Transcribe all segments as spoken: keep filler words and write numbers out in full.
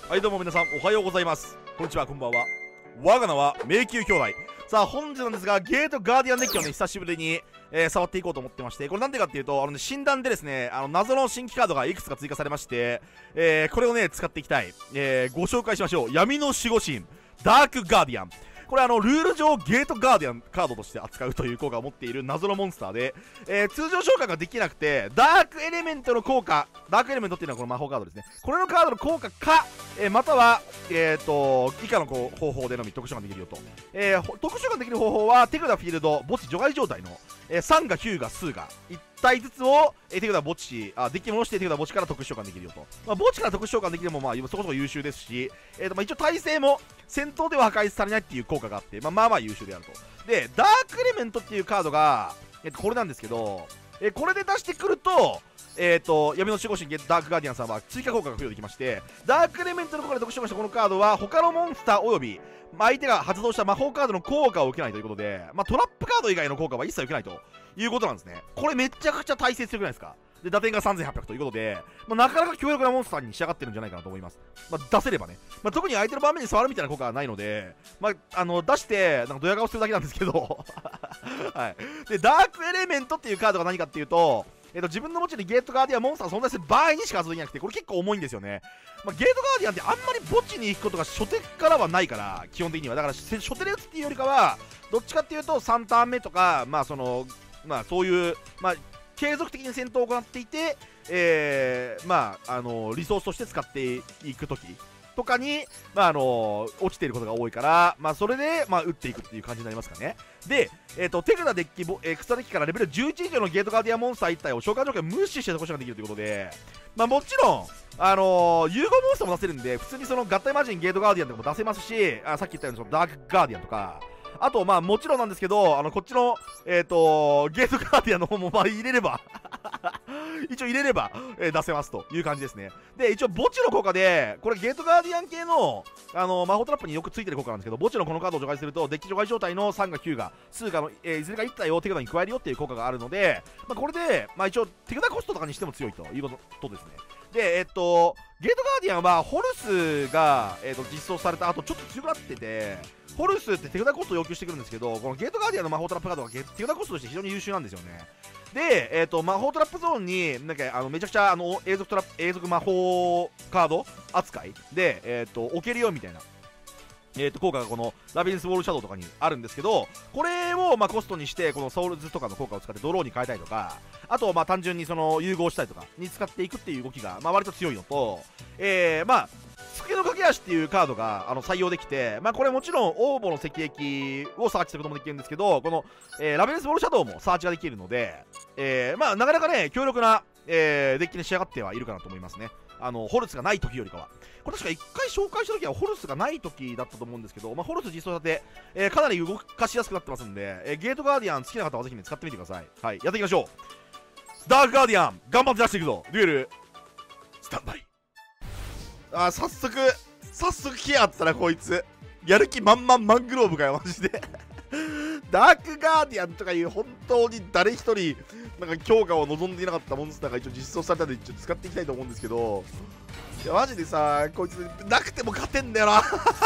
はい、どうも皆さんおはようございます。こんにちは、こんばんは。我が名は迷宮兄弟。さあ本日なんですが、ゲートガーディアンデッキをね久しぶりに、えー、触っていこうと思ってまして、これなんでかっていうと、あの、ね、診断でですね、あの謎の新規カードがいくつか追加されまして、えー、これをね使っていきたい、えー、ご紹介しましょう。闇の守護神ダークガーディアン。これあのルール上ゲートガーディアンカードとして扱うという効果を持っている謎のモンスターで、えー、通常召喚ができなくてダークエレメントの効果、ダークエレメントっていうのはこの魔法カードですね。これのカードの効果か、えー、またはえーと以下のこう方法でのみ特殊召喚できるよと、えー、特殊召喚できる方法は手札フィールド墓地除外状態の、えー、さんがきゅうが数がいち体ずつを、えー、手札墓地あデッキに戻して手札墓地から特殊召喚できるよと、まあ、墓地から特殊召喚できるのもまあそこそこ優秀ですし、えーとまあ、一応耐性も戦闘では破壊されないっていう効果があって、まあ、まあまあ優秀であると。でダークエレメントっていうカードが、えー、とこれなんですけど、えー、これで出してくるとえーと闇の守護神ダークガーディアンさんは追加効果が付与できまして、ダークエレメントの効果で特殊召喚したこのカードは他のモンスターおよび、まあ、相手が発動した魔法カードの効果を受けないということで、まあ、トラップカード以外の効果は一切受けないということなんですね。これめちゃくちゃ耐性強くないですか。で打点がさんぜんはっぴゃくということで、まあ、なかなか強力なモンスターに仕上がってるんじゃないかなと思います。まあ、出せればね、まあ、特に相手の盤面に触るみたいな効果はないので、まあ、あの出してなんかドヤ顔するだけなんですけどはい、でダークエレメントっていうカードが何かっていうと、えー、と自分の墓地にゲートガーディアンモンスターが存在する場合にしか発動できなくて、これ結構重いんですよね。まあ、ゲートガーディアンってあんまり墓地に行くことが初手からはないから、基本的にはだから初手で打つっていうよりかはどっちかっていうとさんターン目とか、まあそのまあそういう、まあ、継続的に戦闘を行っていて、えー、まああのリソースとして使っていくときとかに、まああの落ちていることが多いから、まあ、それで、まあ、打っていくっていう感じになりますかね。で、えー、と手札デッキ、エクストラデッキからレベルじゅういち以上のゲートガーディアンモンスターいち体を召喚条件を無視して特殊召喚できるということで、まあ、もちろん、あのー、融合モンスターも出せるんで、普通にその合体マジンゲートガーディアンとかも出せますし、あさっき言ったようにそのダークガーディアンとか、あとまあもちろんなんですけど、あのこっちの、えー、とゲートガーディアンの方もまあ入れれば一応入れれば、えー、出せますという感じですね。で一応墓地の効果で、これゲートガーディアン系の、あのー、魔法トラップによくついてる効果なんですけど、墓地のこのカードを除外するとデッキ除外状態のさんがきゅうが数がの、えー、いずれかいち体を手札に加えるよっていう効果があるので、まあ、これで、まあ、一応手札コストとかにしても強いということですね。でえっとゲートガーディアンはホルスが、えー、と実装された後ちょっと強くなってて、ホルスって手札コストを要求してくるんですけど、このゲートガーディアンの魔法トラップカードが手札コストとして非常に優秀なんですよね。で、えー、と魔法トラップゾーンになんかあのめちゃくちゃあの永続トラップ永続魔法カード扱いで、えー、と置けるよみたいな、えー、と効果がこのラビリンスウォールシャドウとかにあるんですけど、これをまあコストにしてこのソウルズとかの効果を使ってドローに変えたりとか、あとまあ単純にその融合したりとかに使っていくっていう動きがまあ割と強いのと、えー、まあ月の駆け足っていうカードがあの採用できて、まあ、これもちろん応募の石液をサーチすることもできるんですけど、この、えー、ラベレンスボールシャドウもサーチができるので、えー、まあなかなかね強力な、えー、デッキに仕上がってはいるかなと思いますね。あのホルスがない時よりかは。これ確かいっかい紹介した時はホルスがない時だったと思うんですけど、まあ、ホルス実装されて、えー、かなり動かしやすくなってますんで、えー、ゲートガーディアン好きな方はぜひね使ってみてください。はい、やっていきましょう。ダークガーディアン頑張って出していくぞ。デュエルスタンバイ。あー早速早速来やがったなこいつ。やる気満々マングローブかよマジでダークガーディアンとかいう本当に誰一人なんか強化を望んでいなかったモンスターが一応実装されたので一応使っていきたいと思うんですけど、いやマジでさこいつなくても勝てんだよな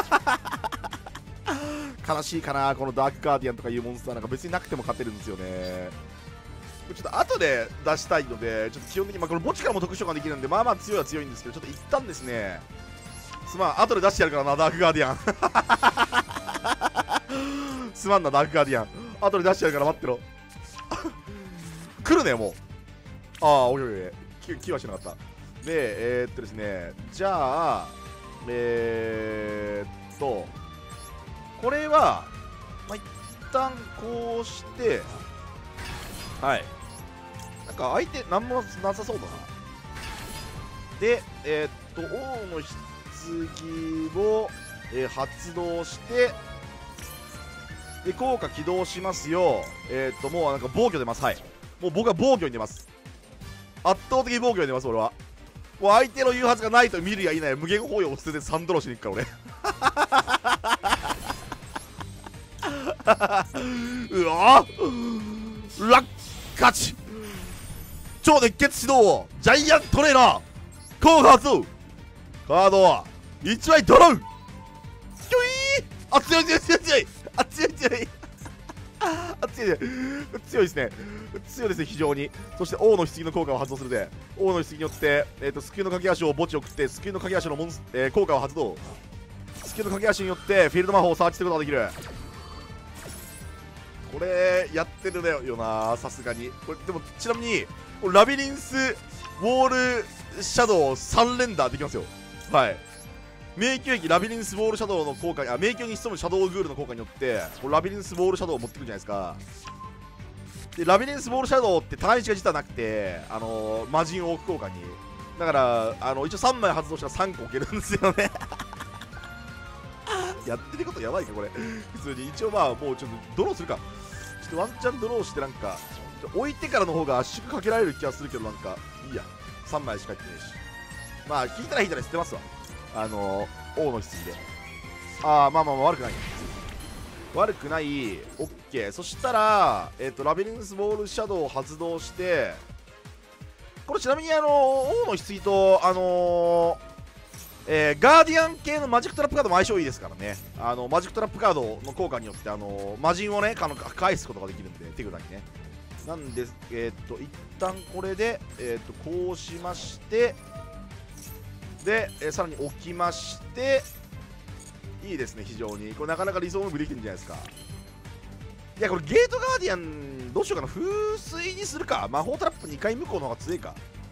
悲しいかな、このダークガーディアンとかいうモンスターなんか別になくても勝てるんですよね。ちょっと後で出したいので、ちょっと基本的に、まあ、この墓地からも特殊召喚できるんでまあまあ強いは強いんですけど、ちょっと一旦ですね、すまん後で出してやるからなダークガーディアンすまんなダークガーディアン後で出してやるから待ってろ来るねもう。ああおいおいおい気はしなかった。でえー、っとですねじゃあえー、っとこれは、まあ、一旦こうしてはいなんか相手なんもなさそうだな。でえー、っと王の棺を、えー、発動してで効果起動しますよ。えー、っともうなんか防御出ます。はいもう僕は防御に出ます。圧倒的に防御に出ます俺は。もう相手の誘発がないと見るやいない無限包囲を捨ててさんドローしに行くから俺うわーラッカチ超熱血指導ジャイアントトレーナー効果発動カードはいちまいドローひょいあ、強い強い強い強いあ、強い強いあ、強い強いですね。強いですね、非常に。そして王の棺の効果を発動するで、王の棺によって、えー、と救いの駆け足を墓地を送って、救いの駆け足のモンス、えー、効果を発動。救いの駆け足によってフィールド魔法をサーチすることができる。これやってるよな、さすがに。これでもちなみにラビリンスウォールシャドウさん連打できますよ。はい、迷宮駅ラビリンスウォールシャドウの効果に、あ、迷宮に潜むシャドウグールの効果によってこれラビリンスウォールシャドウを持ってくるじゃないですか。でラビリンスウォールシャドウって単一が実はなくて、あのー、魔人を置く効果に、だからあの一応さんまい発動したらさんこ置けるんですよねやってることやばいかこれ普通に。一応まあもうちょっとドローするか、ちょっとワンチャンドローしてなんか置いてからの方が圧縮かけられる気がするけど、なんかいいや、さんまいしか入ってないし、まあ引いたら引いたら知ってますわ、あのー、王の棺で。ああまあまあまあ悪くない悪くない。オッケー。そしたらえっ、ー、とラビリンスボールシャドウを発動して、これちなみにあのー、王の棺とあのーえー、ガーディアン系のマジックトラップカードも相性いいですからね。あのマジックトラップカードの効果によってあの魔人をねあの返すことができるんで、手札にね。なんでえっ、ー、と一旦これで、えー、とこうしまして、で、えー、さらに置きまして、いいですね、非常に。これなかなか理想のムーブできてるんじゃないですか。いやこれゲートガーディアンどうしようかな、風水にするか。魔法トラップにかい向こうの方が強いか。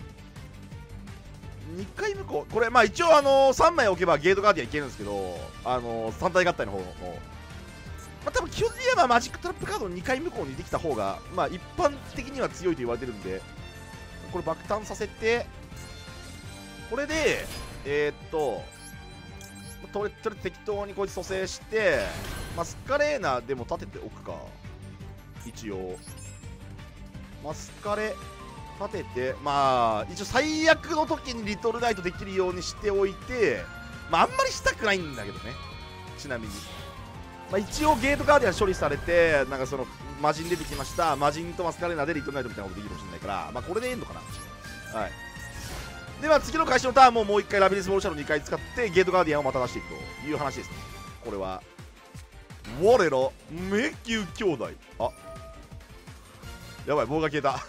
にかい向こう、これまあ一応あのー、さんまい置けばゲートガーディアンいけるんですけど、あのー、さん体合体の方も、まあ、多分基本的にはマジックトラップカードをにかい向こうにできた方がまあ一般的には強いと言われてるんで、これ爆誕させて、これでえー、っととりあえず適当にこいつ蘇生して、マスカレーナでも立てておくか。一応マスカレ立てて、まあ一応最悪の時にリトルナイトできるようにしておいて、まああんまりしたくないんだけどね、ちなみに。まあ、一応ゲートガーディアン処理されて、なんかその魔人出てきました、魔人とマスカレーナでリトルナイトみたいなことできるかもしれないから、まあこれでいいのかな。はい。では次の開始のターンももう一回ラビリンスボールシャドウにかい使ってゲートガーディアンをまた出していくという話ですね。これは我ら迷宮兄弟。あ、やばい、棒が消えた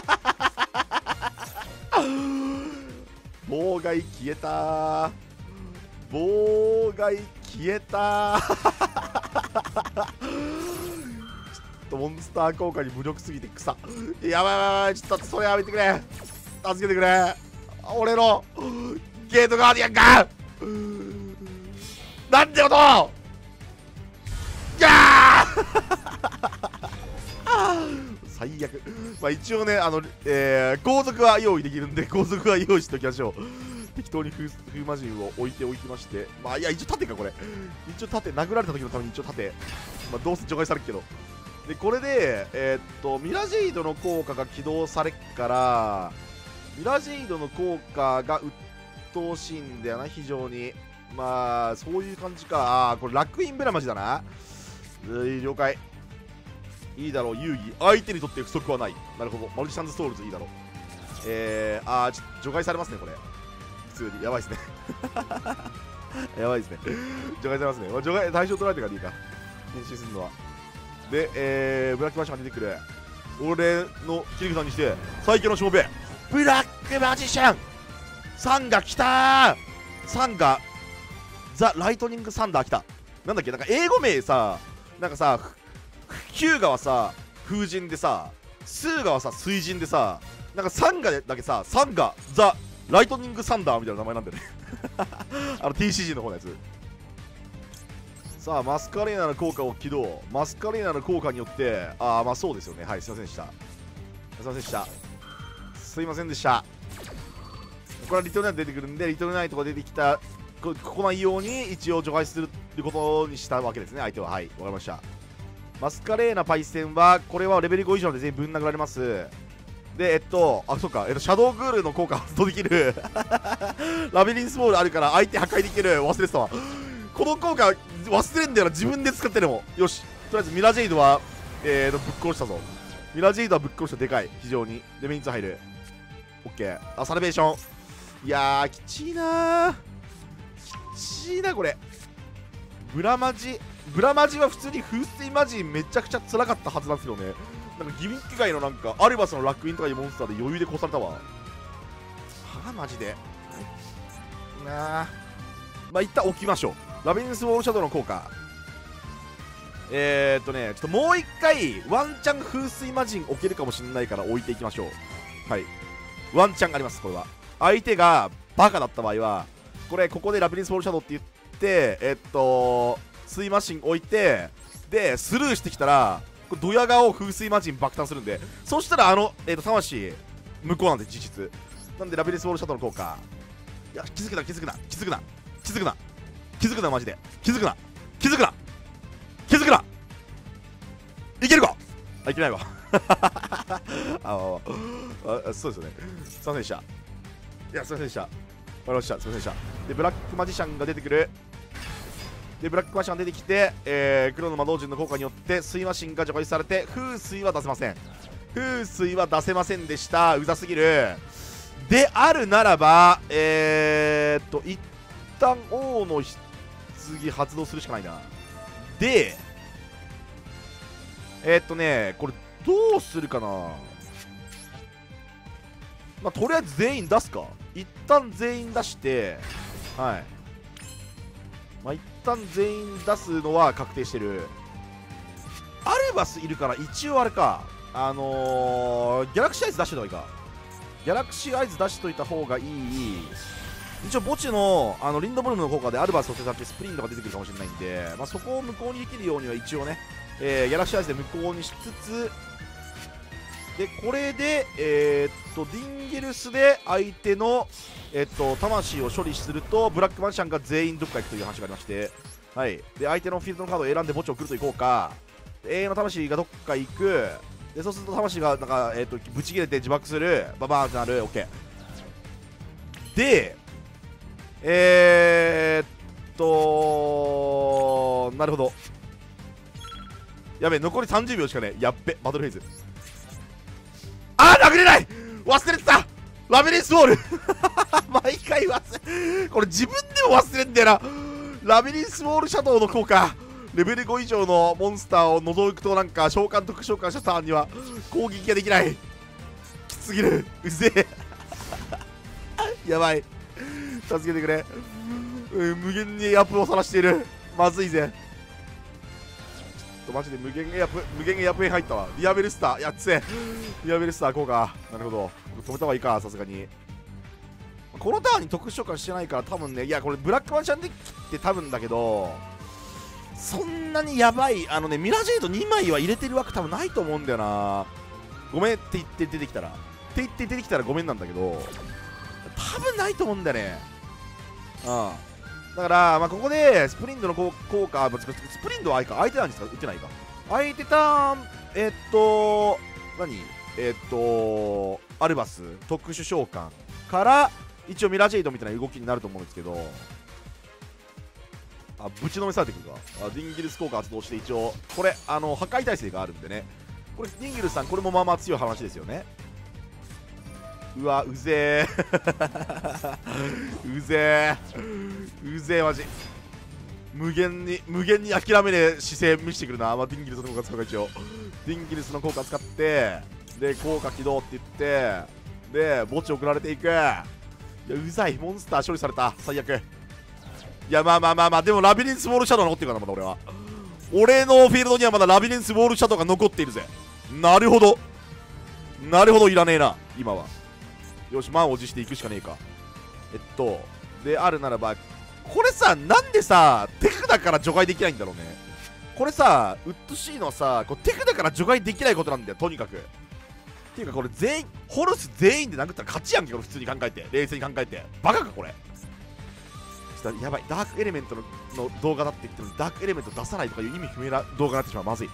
妨害消えた妨害消えたちょっとモンスター効果に無力すぎて草。やばいやばいやばい、ちょっとそれやめてくれ、助けてくれ、俺のゲートガーディアンがなんてことガー最悪。まあ一応ね、あの、えー、後続は用意できるんで、後続は用意しておきましょう。適当に風魔人を置いておきまして、まあいや、一応盾か、これ。一応盾、殴られた時のために一応盾。まあどうせ除外されるけど。で、これで、えー、っと、ミラジェイドの効果が起動されっから、ミラジェイドの効果が鬱陶しいんだよな、非常に。まあ、そういう感じか。あー、これ、ラックインブラマジだな。うー、了解。いいだろう、遊戯。相手にとって不足はない。なるほど。マルチシャンズストールズいいだろう。えー、あー、ちょっと除外されますね、これ。普通に。やばいっすね。やばいっすね。除外されますね。除外、対象取られてからでいいか。変身するのは。で、えー、ブラックマジシャンが出てくる。俺の切り札にして、最強のしもべ。ブラックマジシャンさんが来たー !さん が、ザ・ライトニングサンダー来た。なんだっけ、なんか英語名さ、なんかさ、ヒューガはさ、風神でさ、スーガはさ、水神でさ、なんかサンガだけさ、サンガ、ザ・ライトニングサンダーみたいな名前なんだよねあの ティーシージー の方のやつ。さあ、マスカレーナの効果を起動。マスカレーナの効果によって、ああ、まあそうですよね。はい、すいませんでした。すいませんでした。すいませんでした。これはリトルナイト出てくるんで、リトルナイトが出てきた、ここないように一応除外するってことにしたわけですね、相手は。はい、わかりました。マスカレーナパイセンは、これはレベルご以上で全員ぶん殴られます。で、えっと、あ、そっか、えっと、シャドウグールの効果発動できる。ラビリンスボールあるから相手破壊できる。忘れてたわ。この効果忘れんだよな、自分で使ってでも。よし、とりあえずミラジェイドは、えーと、ぶっ殺したぞ。ミラジェイドはぶっ殺した、でかい。非常に。で、メインツ入る。オッケー。あ、サルベーション。いやー、きちいなー。きちいなこれ。ブラマジブラマジは普通に風水マジめちゃくちゃ辛かったはずなんですけどね。なんかギミック界のなんかアルバスのラックインとかいうモンスターで余裕で越されたわ。はあマジでなあ。まあ一旦置きましょう。ラビリンスウォールシャドウの効果、えーっとねちょっともう一回ワンチャン風水魔人置けるかもしれないから置いていきましょう。はい、ワンチャンあります。これは相手がバカだった場合はこれここでラビリンスウォールシャドウって言ってえっと水魔神置いてでスルーしてきたらこれドヤ顔風水魔人爆誕するんで、そしたらあの、えー、と魂向こうなんで実質なんでラビリンスウォールシャドウの効果、いや気づくな気づくな気づくな気づくな気づくなマジで気づくな気づくな気づくないけるか。あいけないわあああそうですよね。すいませんでした。いやすいませんでした。わかりました。すいませんでした。でブラックマジシャンが出てくる。でブラックマジシャンが出てきて、えー、黒の魔導陣の効果によって水魔神が除外されて風水は出せません。風水は出せませんでした。うざすぎる。であるならばえー、っと一旦王の棺発動するしかないな。でえー、っとねこれどうするかな。まあとりあえず全員出すか。一旦全員出してはいまあ一旦全員出すのは確定してる。アルバスいるから一応あれかあのー、ギャラクシーアイズ出しといた方がいいか。ギャラクシーアイズ出しといた方がいい。一応墓地のあのリンドボルムの効果でアルバスを捨てたってスプリントが出てくるかもしれないんで、まあ、そこを無効にできるようには一応ね、えー、ギャラクシーアイズで無効にしつつでこれでえー、っとディンゲルスで相手のえー、っと魂を処理するとブラックマンシャンが全員どっか行くという話がありまして、はいで相手のフィールドのカードを選んで墓地を送るといこうか。永遠の魂がどっか行く。でそうすると魂がなんか、えー、っとブチ切れて自爆するババーンってなる。 OK でえー、っとなるほど。やべ残りさんじゅうびょうしかねえ。やっべバトルフェイズ。あー殴れない。忘れてたラビリンスウォール毎回忘れこれ自分でも忘れんだよな。ラビリンスウォールシャドウの効果レベルご以上のモンスターを除くとなんか召喚特殊召喚したターンには攻撃ができない。きつすぎる。うぜえやばい助けてくれ。うん、無限にエアプを晒している。まずいぜ。ちょっとマジで無限エアプ無限エアプに入ったわ。ディアベルスターやっつえ。ディアベルスター効果なるほど。止めた方がいいかさすがに。このターンに特殊召喚してないから多分ね、いやこれブラックマンシャンデッキって多分だけどそんなにやばいあのねミラジェイドにまいは入れてる枠多分ないと思うんだよな。ごめんって言って出てきたらって言って出てきたらごめんなんだけど多分ないと思うんだよね。うんだから、まあ、ここでスプリントの効果スプリントは相手なんですか打ってないか。相手ターンえっと何えっとアルバス特殊召喚から一応ミラジェイドみたいな動きになると思うんですけど、あぶちのめされてくるか。あディンギルス効果発動して一応これあの破壊耐性があるんでね。これディンギルスさんこれもまあまあ強い話ですよね。うわうぜーうぜーうぜーマジ無限に無限に諦めねえ姿勢見せてくるな。まあ、ディンギルスの効果使うか。一応ディンギルスの効果使ってで効果起動って言ってで墓地送られていく。いやうざいモンスター処理された最悪。いやまあまあまあまあでもラビリンスウォールシャドウ残ってるからまだ俺は俺のフィールドにはまだラビリンスウォールシャドウが残っているぜ。なるほどなるほどいらねえな今は。よし満を持していくしかねえか。えっとであるならばこれさなんでさ手札から除外できないんだろうね。これさウッドシーのさこう手札から除外できないことなんだよとにかく。っていうかこれ全員ホルス全員で殴ったら勝ちやんけこれ普通に考えて冷静に考えてバカかこれ。ちょっとやばいダークエレメント の, の動画だって言ってるのにダークエレメント出さないとかいう意味不明な動画になってしまう。まずい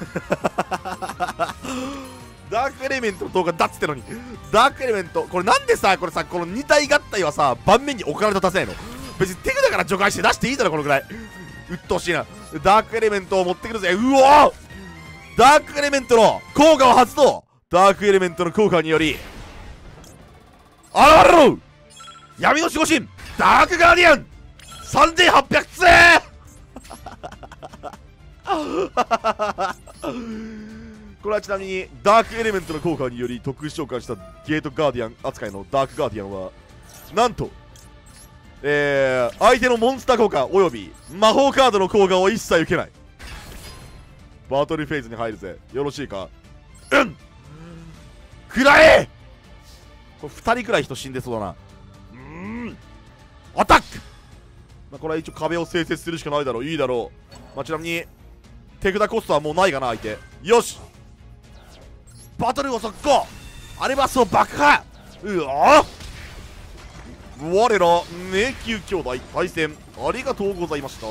ダークエレメントの動画だっつってのにダークエレメントこれなんでさこれさこのに体合体はさ盤面に置かれた出せないの。別に手札から除外して出していいだろこのぐらい。うっとうしいな。ダークエレメントを持ってくるぜ。うおーダークエレメントの効果を発動。ダークエレメントの効果により現れろ闇の守護神ダークガーディアンさんぜんはっぴゃくつこれはちなみにダークエレメントの効果により特殊召喚したゲートガーディアン扱いのダークガーディアンはなんと、えー、相手のモンスター効果および魔法カードの効果を一切受けない。バトルフェーズに入るぜ。よろしいか。うんくらえ。これふたりくらい人死んでそうだな。うーんアタック、まあ、これは一応壁を生成するしかないだろう。いいだろう。まあ、ちなみに手札コストはもうないかな相手。よしバトルを速攻アレバスを爆破。うわ我ら迷宮兄弟対戦ありがとうございました。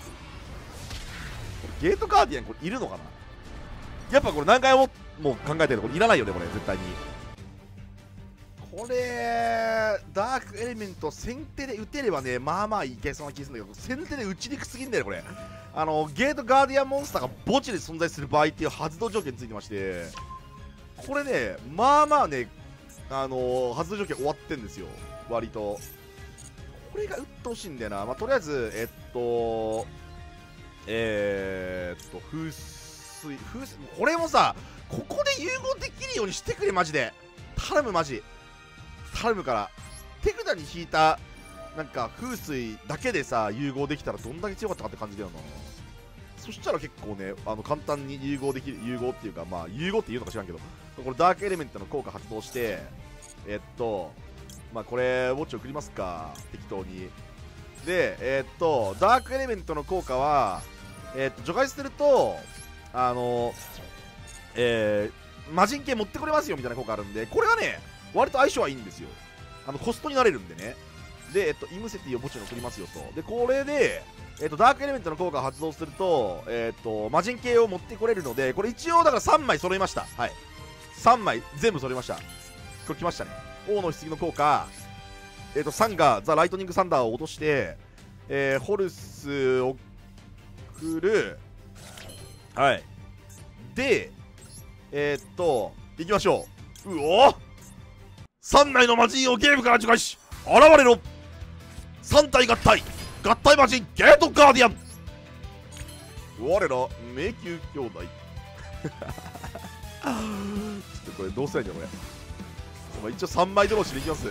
ゲートガーディアンこれいるのかな。やっぱこれ何回ももう考えてるこれいらないよねこれ絶対に。これダークエレメント先手で打てればねまあまあいけそうな気するんだけど、先手で打ちにくすぎんだよこれ。あのゲートガーディアンモンスターが墓地で存在する場合っていう発動条件ついてまして、これねまあまあねあのー、発動条件終わってんですよ割と。これが打ってほしいんだよな。まあとりあえずえっとえー、っと風水風水これもさここで融合できるようにしてくれマジで頼むマジ頼むから。手札に引いたなんか風水だけでさ融合できたらどんだけ強かったかって感じだよな。そしたら結構ねあの簡単に融合できる、融合っていうかまあ融合っていうのか知らんけど、これダークエレメントの効果発動してえっとまあこれウォッチ送りますか適当に。でえっとダークエレメントの効果はえっと除外するとあのえー、魔人系持ってこれますよみたいな効果あるんで、これはね割と相性はいいんですよ。あのコストになれるんでね。で、えっと、イムセティを墓地に送りますよと。で、これで、えっと、ダークエレメントの効果を発動すると、えっと、魔人系を持ってこれるので、これ一応だからさんまい揃いました。はい。さんまい全部揃いました。これ来ましたね。王の棺の効果、えっと、サンがザ・ライトニング・サンダーを落として、えー、ホルスを送る。はい。で、えー、っと、行きましょう。うおさんまいの魔人をゲームから除外し、現れろさん体合体合体魔人ゲートガーディアン我ら迷宮兄弟ちょっとこれどうすりゃいいんだよこれ。一応さんまいドローしでいきます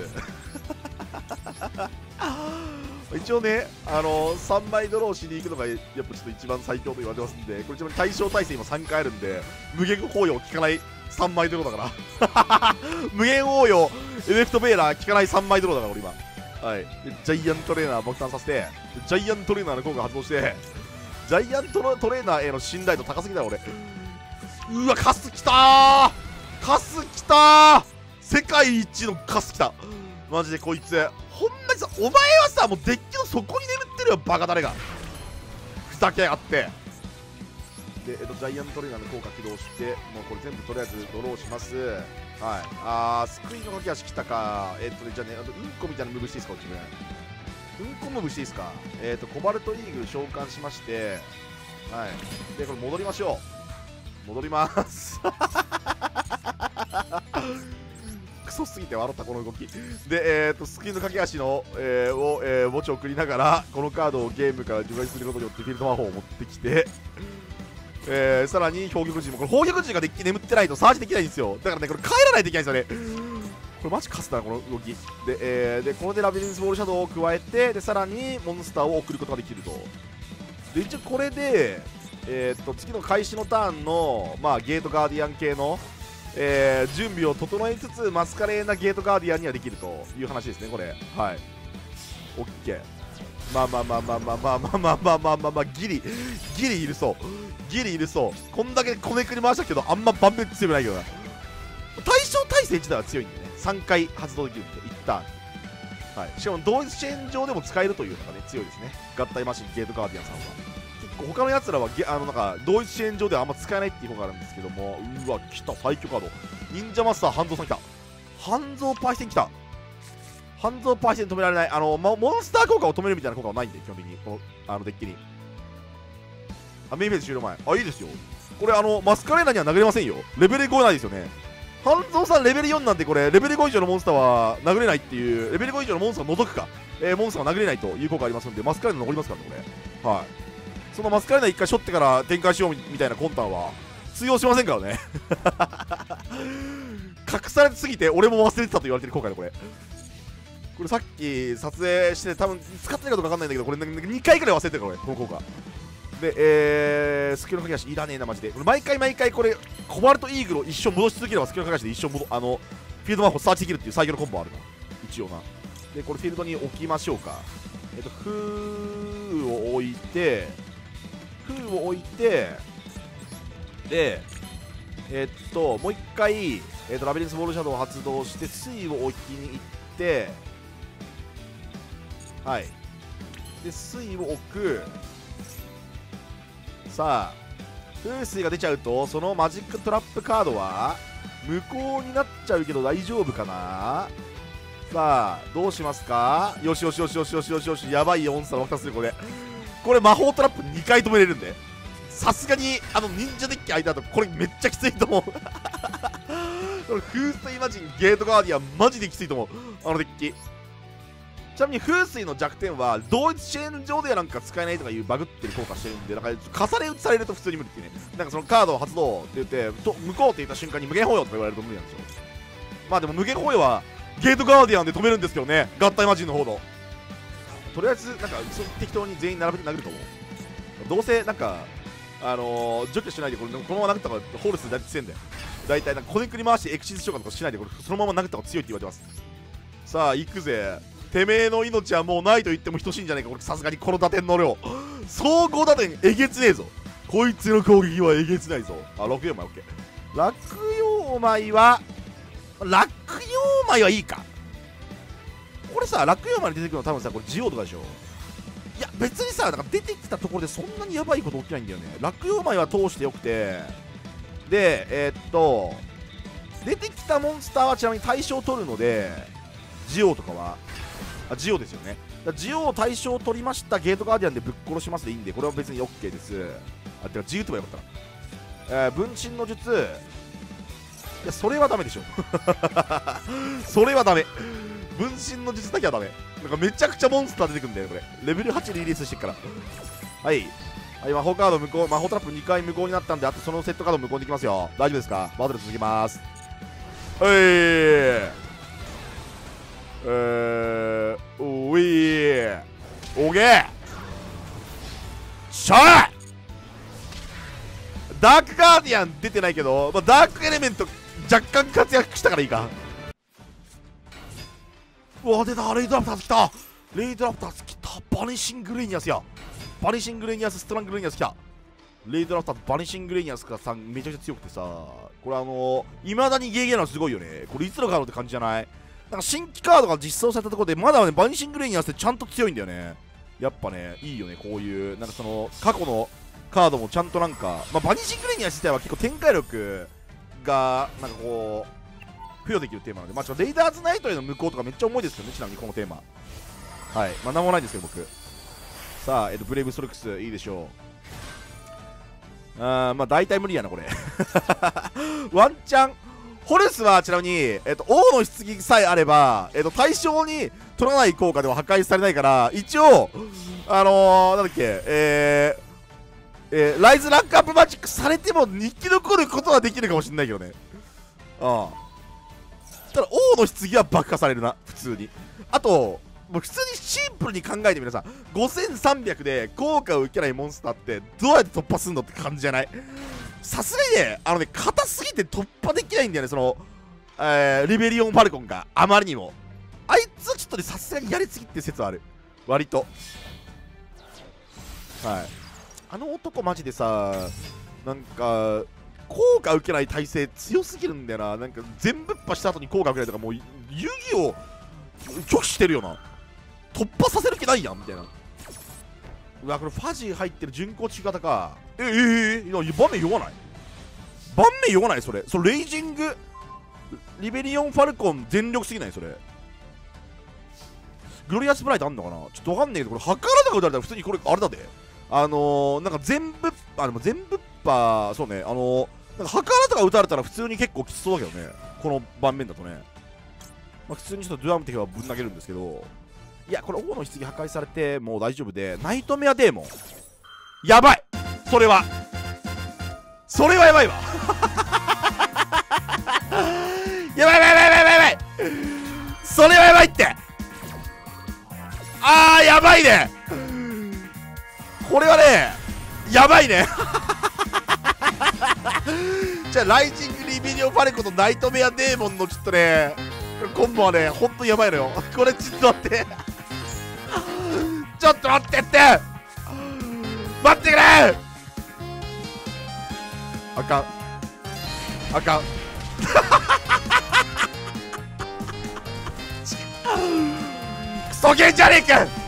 一応ねあのさんまいドローしに行くのがやっぱちょっと一番最強と言われてますんで、これちなみに対象耐性今さんかいあるんで無限包容効かないさんまいドローだから無限応用エフェクトベーラー効かないさんまいドローだから俺今。はい、ジャイアントレーナー爆誕させてジャイアントレーナーの効果発動してジャイアントトレーナーへの信頼度高すぎだろ俺。うわカスきたーカスきたー世界一のカスきたマジでこいつほんまにさお前はさもうデッキの底に眠ってるよバカ誰がふざけやがって。で、えっと、ジャイアントトレーナーの効果起動してもうこれ全部とりあえずドローします。はい、あー、救いの駆け足来たか。えっとね、じゃあね、あと、うんこみたいなムーブしていいですか、自分。うんこムーブしていいですか。えっと、コバルトイーグル召喚しまして、はい。で、これ戻りましょう。戻ります。クソすぎて笑った、この動き。で、えっと、救いの駆け足の、えー、を、えー、墓地を送りながら、このカードをゲームから除外することによって、フィールド魔法を持ってきて、えー、さらに氷玉人もこれ氷玉人がデッキ眠ってないとサージできないんですよ。だからねこれ帰らないといけないんですよね。これマジカスだなこの動きで、えー、でこれでラビリンスボールシャドウを加えてでさらにモンスターを送ることができると。で一応これで、えー、っと次の開始のターンの、まあ、ゲートガーディアン系の、えー、準備を整えつつマスカレーなゲートガーディアンにはできるという話ですねこれ。はい OK。まあまあまあまあまあまあまあまあまあまあまあまあギリギリいるそうギリいるそう。こんだけこねくり回したけどあんま盤面強くないけどな。対象耐性自体は強いんでねさんかい発動できるんでいったん、はい、しかも同一チェーン上でも使えるというのがね強いですね合体マシンゲートガーディアンさんは。結構他のやつらはゲあのなんか同一チェーン上ではあんま使えないっていう方があるんですけども、うわ来た最強カード忍者マスター半蔵さん来た。半蔵パイセン来た。半蔵パイセン止められない。あの、ま、モンスター効果を止めるみたいな効果はないんで基本的にこのあのデッキに。あメインフェーズ終了前あいいですよこれ。あのマスカレーナには投げれませんよ。レベルごないですよね。 半蔵さんレベルよんなんてこれレベルご以上のモンスターは殴れないっていう、レベルご以上のモンスターを除くか、えー、モンスターは殴れないという効果ありますんで、マスカレーナ残りますからねこれ。はい、そのマスカレーナ一回しょってから展開しようみたいな魂胆は通用しませんからね隠されすぎて俺も忘れてたと言われてる効果だこれ。これさっき撮影して多分使ってないかどうか分かんないんだけど、これにかいくらい忘れてるからこれ、この効果で、えー、スキルの駆け足いらねえなマジで。毎回毎回これコバルトイーグルを一生戻し続ければスキルの駆け足で一生戻あのフィールドマップをサーチできるっていう最強のコンボあるな一応な。でこれフィールドに置きましょうか。えっとフーを置いてフーを置いてでえっともう一回、えっとラビリンスボールシャドウを発動して水を置きに行ってはいで水を置く。さあ風水が出ちゃうとそのマジックトラップカードは無効になっちゃうけど大丈夫かな。さあどうしますか。よしよしよしよしよしよしよし、やばいよモンスターのふたつでこれこれ魔法トラップにかい止めれるんで、さすがにあの忍者デッキ相手だとこれめっちゃきついと思うこれ風水魔人ゲートガーディアンマジできついと思うあのデッキ。ちなみに風水の弱点は同一チェーン上ではなんか使えないとかいうバグってる効果してるんで、なんか重ね打ちされると普通に無理っていうね。なんかそのカードを発動って言ってと向こうって言った瞬間に無限保養とか言われると無理なんですよ。まあでも無限保養はゲートガーディアンで止めるんですけどね、合体魔人の方の。とりあえずなんか適当に全員並べて殴ると思う。どうせなんかあのー、除去しないでこれこのまま殴った方がホールス大体強いんだよ。大体なんかこねくり回してエクシス召喚とかしないでこれそのまま殴った方が強いって言われてます。さあ行くぜ。てめえの命はもうないと言っても等しいんじゃないかこれ。さすがにこの打点の量総合打点えげつねえぞこいつの攻撃はえげつないぞ。あ落葉枚 OK。 落葉枚は落葉枚はいいか。これさ落葉枚に出てくるの多分さこれジオとかでしょ。いや別にさなんか出てきたところでそんなにやばいこと起きないんだよね。落葉枚は通してよくて、でえー、っと出てきたモンスターはちなみに対象を取るのでジオとかはあジオですよね。ジオを対象を取りましたゲートガーディアンでぶっ殺しますでいいんでこれは別に OK です。あてかジオとばよかったな、えー、分身の術いやそれはダメでしょそれはダメ。分身の術だけはダメ。なんかめちゃくちゃモンスター出てくるんだよこれ。レベルはちリリースしてっから。はいはい魔法カード無効、魔法トラップにかい無効になったんであとそのセットカード無効にできますよ。大丈夫ですか。バトル続きます。はいえーおいおげーしゃーダークガーディアン出てないけど、まあ、ダークエレメント若干活躍したからいいか。うわ出たレイドラプターズ来た。レイドラプターズ来た。バニシングレイニアスや。バニシングレイニアスストラングレイニアス来た。レイドラプターズバニシングレイニアスがさめちゃくちゃ強くてさ、これあのいまだにゲーゲーなのすごいよね。これいつのカードって感じじゃない。なんか新規カードが実装されたところでまだねバニシングレイニアスってちゃんと強いんだよね。やっぱねいいよねこういうなんかその過去のカードもちゃんとなんか、まあ、バニシングレイニアス自体は結構展開力がなんかこう付与できるテーマなので、まあ、ちょっとレイダーズナイトへの無効とかめっちゃ重いですよね。ちなみにこのテーマはいまあなんもないですけど僕。さあ、えっと、ブレイブストロックスいいでしょう。あーまあ大体無理やなこれワンチャンホルスはちなみに、えっと、王の棺さえあれば、えっと、対象に取らない効果では破壊されないから一応あのー、なんだっけえーえー、ライズランクアップマジックされても生き残ることはできるかもしれないけどね。ああただ王の棺は爆破されるな普通に。あともう普通にシンプルに考えてみなさごせんさんびゃくで効果を受けないモンスターってどうやって突破すんのって感じじゃない。さすがにねあのね硬すぎて突破できないんだよねその、えー、リベリオンファルコンがあまりにもあいつちょっとねさすがにやりすぎって説はある割と。はいあの男マジでさなんか効果受けない耐性強すぎるんだよな。なんか全ぶっ破した後に効果受けないとかもう遊戯を拒否してるよな。突破させる気ないやんみたいな。うわこれファジー入ってる巡航中型か。ええええいや場面酔わない。盤面酔わないそれ。それレイジングリベリオンファルコン全力すぎないそれ。グロリアスブライトあんのかなちょっとわかんねえけどこれハカラとか打たれたら普通にこれあれだであのー、なんか全部あでも全部っぱそうねあのー、なんかハカラとか打たれたら普通に結構きつそうだけどねこの盤面だとね、まあ、普通にちょっとドゥアム敵はぶん投げるんですけど、いやこれ王の棺破壊されてもう大丈夫で、ナイトメアデーモンやばい、それはそれはやばいわやばいやばいやばいやばいやばい、それはやばいって、あーやばいね、これはねやばいねじゃあライジングリビリオパレコとナイトメアデーモンのちょっとねコンボはねほんとやばいのよこれ。ちょっと待ってちょっと待ってって待ってくれ、あかんあかんクソゲーじゃねえか。